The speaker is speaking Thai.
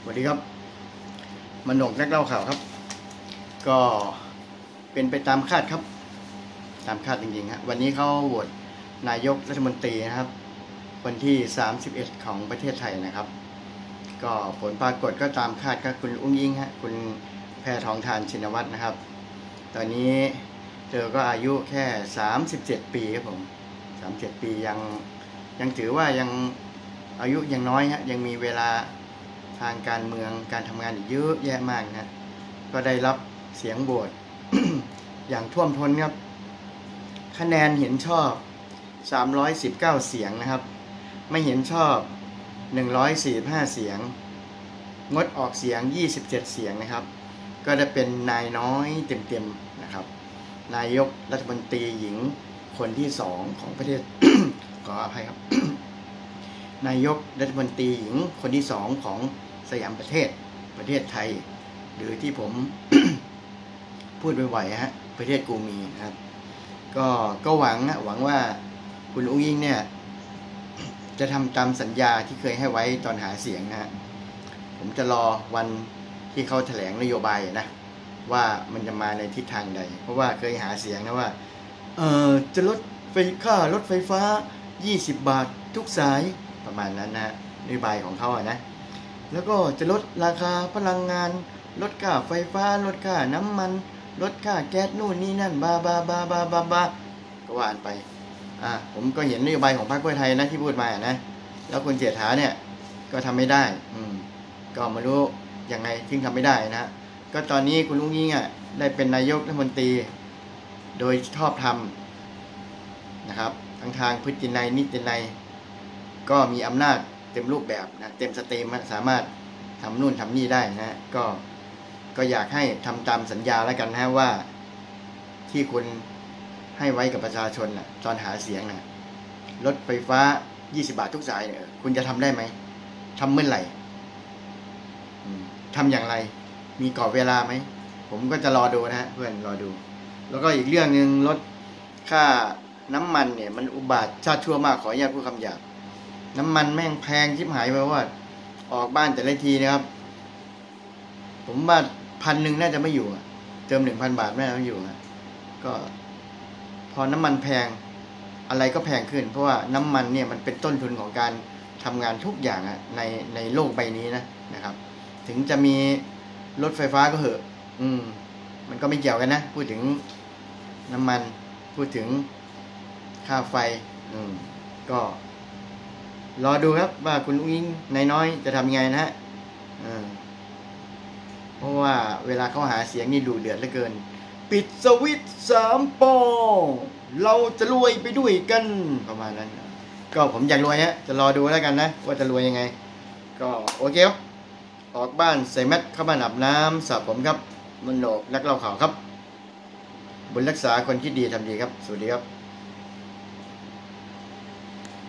สวัสดีครับมโนกนักเล่าข่าวครับก็เป็นไปตามคาดครับตามคาดจริงๆฮะวันนี้เขาโหวตนายกรัฐมนตรีนะครับวันที่31ของประเทศไทยนะครับก็ผลปรากฏก็ตามคาดก็คุณอุ้งอิงฮะคุณแพทองธารชินวัตรนะครับตอนนี้เธอก็อายุแค่37ปีครับผม37ปียังถือว่ายังอายุยังน้อยฮะยังมีเวลาทางการเมืองการทำงานอีกเยอะแยะมากนะก็ได้รับเสียงโหวต อย่างท่วมท้นครับคะแนนเห็นชอบ319เสียงนะครับไม่เห็นชอบ145เสียงงดออกเสียง27เสียงนะครับก็ได้เป็นนายน้อยเต็มๆนะครับนายกรัฐมนตรีหญิงคนที่2ของประเทศ ขออภัยครับ นายกรัฐมนตรีหญิงคนที่2ของสยามประเทศไทยหรือที่ผม พูดบ่อยๆฮะประเทศกูมีนะครับก็หวังว่าคุณอุ้งอิงเนี่ยจะทำตามสัญญาที่เคยให้ไว้ตอนหาเสียงนะฮะผมจะรอวันที่เขาแถลงนโยบายนะว่ามันจะมาในทิศทางใดเพราะว่าเคยหาเสียงนะว่าจะลดค่ารถไฟฟ้า20 บาททุกสายประมาณนั้นนะนโยบายของเขานะแล้วก็จะลดราคาพลังงานลดค่าไฟฟ้าลดค่าน้ำมันลดค่าแก๊สนู่นนี่นั่นบาก็ว่าไปผมก็เห็นนโยบายของพรรคเพื่อไทยนะที่พูดมานะแล้วคุณเศรษฐาเนี่ยก็ทำไม่ได้ก็ไม่รู้ยังไงถึงทำไม่ได้นะก็ตอนนี้คุณลุงยิ่งได้เป็นนายกรัฐมนตรีโดยชอบธรรมนะครับทางพฤตินัยนิตินัยก็มีอำนาจเต็มรูปแบบนะเต็มสตรีมสามารถทำนู่นทำนี่ได้นะก็อยากให้ทำตามสัญญาแล้วกันนะว่าที่คุณให้ไว้กับประชาชนนะตอนหาเสียงนะรถไฟฟ้า20 บาททุกสายเนี่ยคุณจะทำได้ไหมทำเมื่อไหร่ทำอย่างไรมีกรอบเวลาไหมผมก็จะรอดูนะฮะเพื่อนรอดูแล้วก็อีกเรื่องนึงลดค่าน้ำมันเนี่ยมันอุบาทชาติชั่วมากขออนุญาตพูดคำหยาบน้ำมันแม่งแพงชิบหายไปว่าออกบ้านแต่ละทีนะครับผมว่า1,000น่าจะไม่อยู่เติม 1,000 บาทไม่อยู่ก็พอน้ำมันแพงอะไรก็แพงขึ้นเพราะว่าน้ำมันเนี่ยมันเป็นต้นทุนของการทำงานทุกอย่างในโลกใบนี้นะครับถึงจะมีรถไฟฟ้าก็เหอะมันก็ไม่เกี่ยวกันนะพูดถึงน้ำมันพูดถึงค่าไฟก็รอดูครับว่าคุณอุ้งอิงนายน้อยจะทำยังไงนะฮะเพราะว่าเวลาเขาหาเสียงนี่ดูเดือดเหลือเกินปิดสวิตช์3 ปอเราจะรวยไปด้วยกันประมาณนั้นก็ผมอยากรวยฮะจะรอดูแล้วกันนะว่าจะรวยยังไงก็โอเคครับออกบ้านใส่แมสเข้าบ้านอาบน้ำสระผมครับมโนกนักเล่าข่าวครับบุญรักษาคนคิดดีทำดีครับสวัสดีครับ